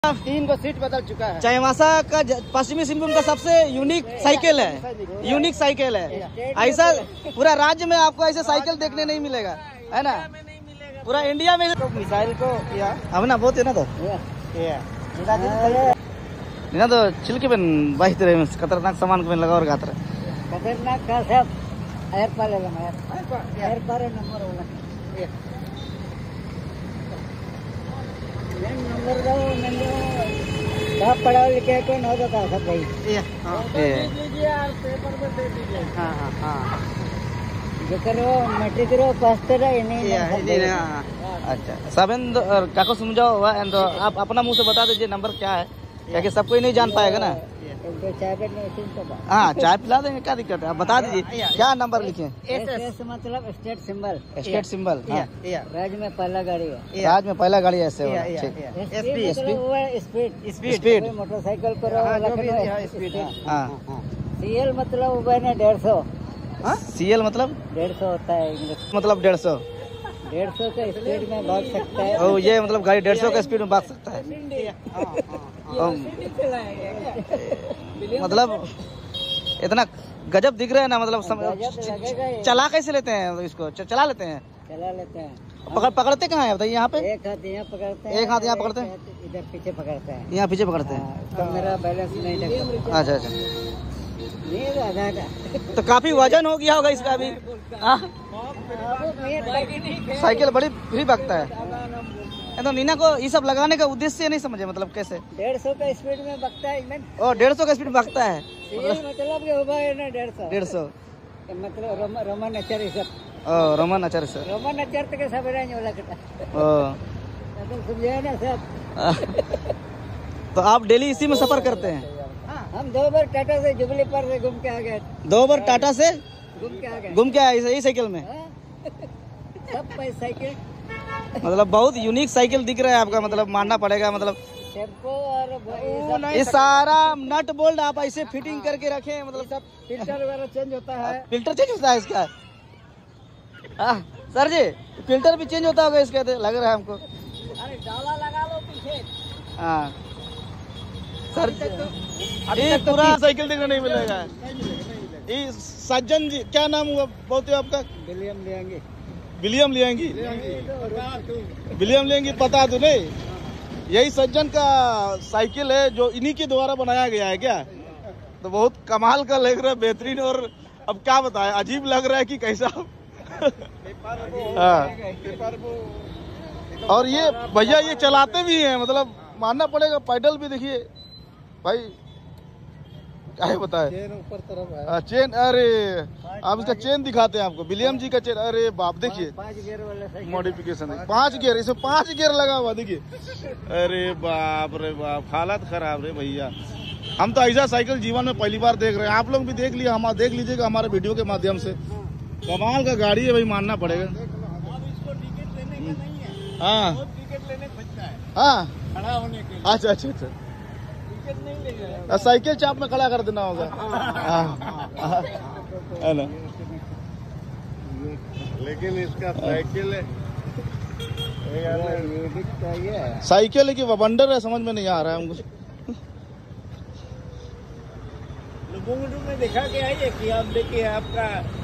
3 को सीट बदल चुका है। चाईबासा का पश्चिमी सिंहभूम का सबसे यूनिक साइकिल है, यूनिक साइकिल है। ऐसा पूरा राज्य में आपको ऐसे साइकिल देखने नहीं मिलेगा, है ना, पूरा इंडिया में। तो मिसाइल को या अब ना बहुत है ना, तो ना तो छिलके पे बहते रहे, खतरनाक सामान को लगा और गाते रहे। खतरनाक का सब एयर पाले एयर पाले नंबर वाला नंबर दो कहाँ पढ़ा लिखे कौन होता था सब भाई। पेपर में दे दीजिए। हाँ हाँ हाँ, जो करो मैट्रिक करो पास करो नहीं। अच्छा सबेंद काको समझाओ, आप अपना मुंह से बता दीजिए नंबर क्या है, क्या सब कोई नहीं जान पाएगा ना। हाँ चाय पिला देंगे, क्या दिक्कत है, आप बता दीजिए क्या नंबर लिखे। एस मतलब स्टेट सिंबल। स्टेट सिंबल, राज्य में पहला गाड़ी है, राज्य में पहला गाड़ी ऐसे होगा। स्पीड मोटरसाइकिल पर सीएल मतलब वो है 150। सीएल मतलब 150 होता है इंग्लिश, मतलब 150 का स्पीड में भाग सकता है। ओ ये मतलब गाड़ी 150 का स्पीड में भाग सकता है। मतलब इतना गजब दिख रहा है ना, मतलब चला कैसे लेते हैं इसको, चला लेते हैं, पकड़ते कहाँ है बताइए। यहाँ पे एक हाथ यहाँ पकड़ते हैं, एक हाथ यहाँ पकड़ते हैं, इधर पीछे पकड़ते हैं, यहाँ पीछे पकड़ते हैं। तो मेरा बैलेंस नहीं लगता। अच्छा अच्छा, तो काफी वजन हो गया होगा इसका अभी। साइकिल बड़ी फ्री भागता है। तो नीना को ये सब लगाने का उद्देश्य नहीं समझे, मतलब कैसे 150 का स्पीड में भागता है। ओ 150 का स्पीड में भागता है, मतलब कि होगा ना 150 मतलब रोमन अचर सब। रोमन अचर से रोमन अचर तक सब रहने वाला कटा। समझे ना सब। तो आप डेली इसी में सफर करते हैं? हम 2 बार टाटा से जुबली पर से घूम के आ गए। 2 बार टाटा से घूम के आए यही साइकिल में। सब साइकिल मतलब बहुत यूनिक साइकिल दिख रहा है आपका, मतलब मानना पड़ेगा। मतलब टेम्पो और ये सारा नट बोल्ट आप ऐसे फिटिंग करके रखे, मतलब सब फिल्टर वगैरह चेंज होता है। फिल्टर चेंज होता है इसका? सर जी फिल्टर भी चेंज होता होगा इसका, लग रहा है हमको। अरे डाला लगा लो पीछे। हाँ सर ये पूरा साइकिल देखने नहीं मिलेगा। ये सज्जन जी क्या नाम हुआ बोलते हो आपका? विलियम लेंगे। विलियम लेंगी, विलियम लेंगी, पता तो नहीं। यही सज्जन का साइकिल है जो इन्हीं के द्वारा बनाया गया है क्या? तो बहुत कमाल का लग रहा है, बेहतरीन। और अब क्या बताएं, अजीब लग रहा है कि कैसा। और ये भैया ये चलाते भी हैं, मतलब मानना पड़ेगा। पैडल भी देखिए भाई, क्या बताए। चेन ऊपर तरफ है। चेन, अरे आप इसका चेन दिखाते हैं आपको, विलियम जी का चेन। अरे बाप देखिए 5 गियर वाला मॉडिफिकेशन है, 5 गियर, इसमें 5 गियर लगा हुआ देखिए। अरे बाप रे बाप, हालत खराब रे भैया। हम तो ऐसा साइकिल जीवन में पहली बार देख रहे हैं। आप लोग भी देख लिया, हम देख लीजिएगा हमारे वीडियो के माध्यम से। कमाल का गाड़ी है भाई, मानना पड़ेगा। हाँ हाँ, खड़ा होने के लिए। अच्छा अच्छा अच्छा, साइकिल चाप में खड़ा कर देना होगा, है ना। लेकिन इसका साइकिल साइकिल है कि वंडर है, समझ में नहीं आ रहा है हमको। लोगों में देखा गया है कि आप देखिए आपका